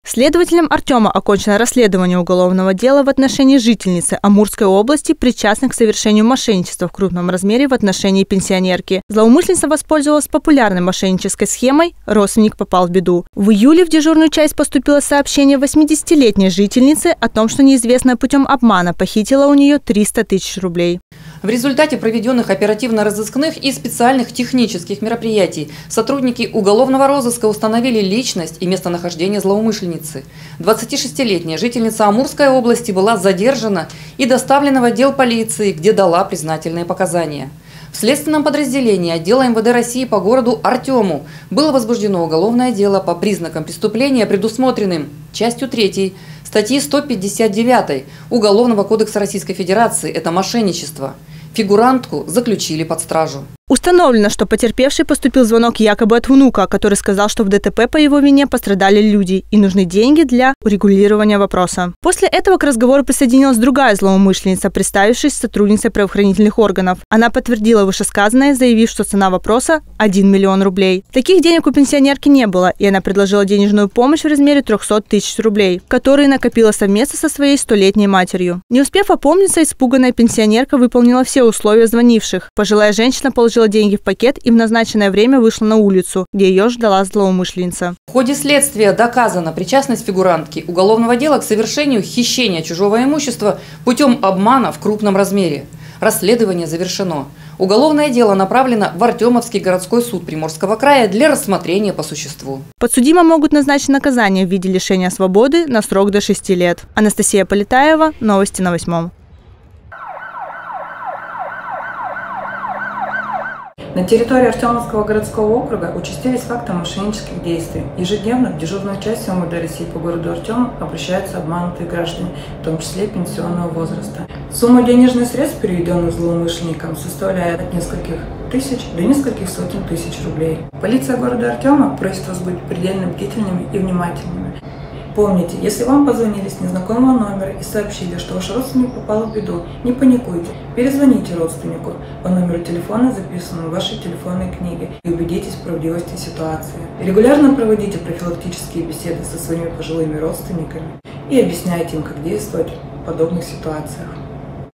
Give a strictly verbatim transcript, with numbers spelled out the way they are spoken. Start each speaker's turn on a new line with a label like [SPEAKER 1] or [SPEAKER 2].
[SPEAKER 1] Следователем Артема окончено расследование уголовного дела в отношении жительницы Амурской области, причастной к совершению мошенничества в крупном размере в отношении пенсионерки. Злоумышленница воспользовалась популярной мошеннической схемой, родственник попал в беду. В июле в дежурную часть поступило сообщение восьмидесятилетней жительницы о том, что неизвестная путем обмана похитила у нее триста тысяч рублей.
[SPEAKER 2] В результате проведенных оперативно-розыскных и специальных технических мероприятий сотрудники уголовного розыска установили личность и местонахождение злоумышленницы. двадцатишестилетняя жительница Амурской области была задержана и доставлена в отдел полиции, где дала признательные показания. В следственном подразделении отдела эм вэ дэ России по городу Артему было возбуждено уголовное дело по признакам преступления, предусмотренным частью третьей статьи сто пятьдесят девять Уголовного кодекса Российской Федерации – это мошенничество. Фигурантку заключили под стражу.
[SPEAKER 1] Установлено, что потерпевший поступил звонок якобы от внука, который сказал, что в дэ тэ пэ по его вине пострадали люди и нужны деньги для урегулирования вопроса. После этого к разговору присоединилась другая злоумышленница, представившись сотрудницей правоохранительных органов. Она подтвердила вышесказанное, заявив, что цена вопроса – один миллион рублей. Таких денег у пенсионерки не было, и она предложила денежную помощь в размере трёхсот тысяч рублей, которые накопила совместно со своей столетней матерью. Не успев опомниться, испуганная пенсионерка выполнила все условия звонивших. Пожилая женщина положила деньги в пакет и в назначенное время вышла на улицу, где ее ждала злоумышленница.
[SPEAKER 2] В ходе следствия доказана причастность фигурантки уголовного дела к совершению хищения чужого имущества путем обмана в крупном размере. Расследование завершено. Уголовное дело направлено в Артемовский городской суд Приморского края для рассмотрения по существу.
[SPEAKER 1] Подсудимым могут назначить наказание в виде лишения свободы на срок до шести лет. Анастасия Полетаева, новости на восьмом.
[SPEAKER 3] На территории Артемовского городского округа участились факты мошеннических действий. Ежедневно в дежурную часть эм вэ дэ России по городу Артем обращаются обманутые граждане, в том числе пенсионного возраста. Сумма денежных средств, переведенных злоумышленникам, составляет от нескольких тысяч до нескольких сотен тысяч рублей. Полиция города Артема просит вас быть предельно бдительными и внимательными. Помните, если вам позвонили с незнакомого номера и сообщили, что ваш родственник попал в беду, не паникуйте, перезвоните родственнику по номеру телефона, записанному в вашей телефонной книге, и убедитесь в правдивости ситуации. Регулярно проводите профилактические беседы со своими пожилыми родственниками и объясняйте им, как действовать в подобных ситуациях.